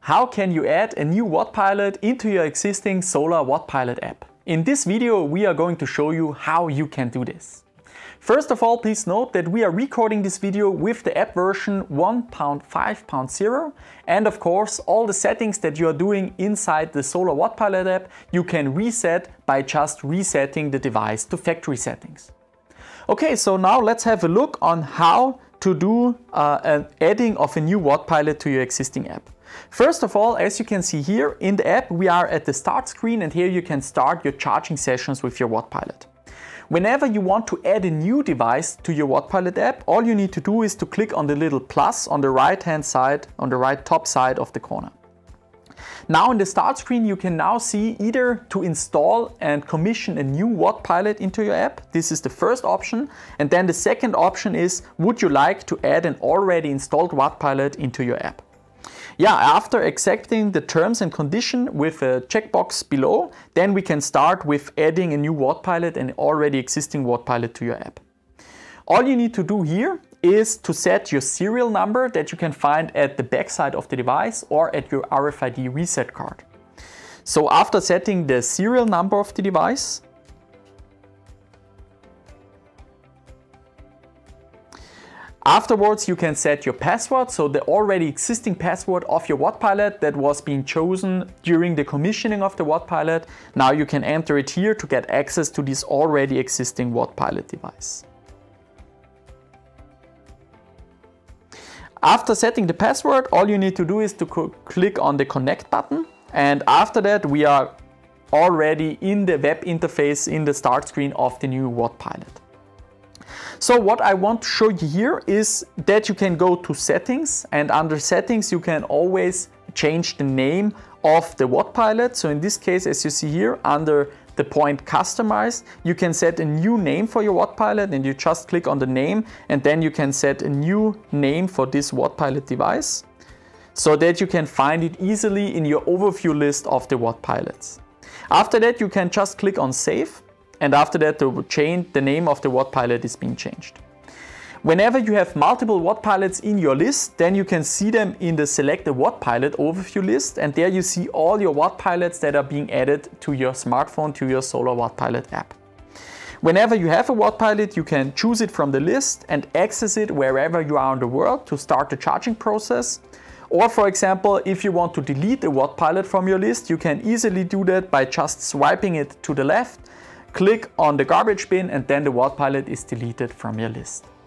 How can you add a new Wattpilot into your existing Solar Wattpilot app? In this video, we are going to show you how you can do this. First of all, please note that we are recording this video with the app version 1.5.0, and of course, all the settings that you are doing inside the Solar Wattpilot app, you can reset by just resetting the device to factory settings. Okay, so now let's have a look on how to do an adding of a new Wattpilot to your existing app. First of all, as you can see here in the app, we are at the start screen, and here you can start your charging sessions with your Wattpilot. Whenever you want to add a new device to your Wattpilot app, all you need to do is to click on the little plus on the right hand side, on the right top side of the corner. Now in the start screen, you can now see either to install and commission a new Wattpilot into your app. This is the first option. And then the second option is, would you like to add an already installed Wattpilot into your app? Yeah, after accepting the terms and condition with a checkbox below, then we can start with adding a new Wattpilot and already existing Wattpilot to your app. All you need to do here is to set your serial number that you can find at the back side of the device or at your RFID reset card. So after setting the serial number of the device, afterwards you can set your password, so the already existing password of your Wattpilot that was being chosen during the commissioning of the Wattpilot. Now you can enter it here to get access to this already existing Wattpilot device. After setting the password, all you need to do is to click on the connect button, and after that we are already in the web interface in the start screen of the new Wattpilot. So what I want to show you here is that you can go to settings, and under settings you can always change the name of the Wattpilot. So in this case, as you see here under the point customize, you can set a new name for your Wattpilot, and you just click on the name, and then you can set a new name for this Wattpilot device so that you can find it easily in your overview list of the Wattpilots. After that, you can just click on save, and after that the name of the Wattpilot is being changed. Whenever you have multiple Wattpilots in your list, then you can see them in the select a Wattpilot overview list, and there you see all your Wattpilots that are being added to your smartphone, to your Solar Wattpilot app. Whenever you have a Wattpilot, you can choose it from the list and access it wherever you are in the world to start the charging process. Or for example, if you want to delete a Wattpilot from your list, you can easily do that by just swiping it to the left, click on the garbage bin, and then the Wattpilot is deleted from your list.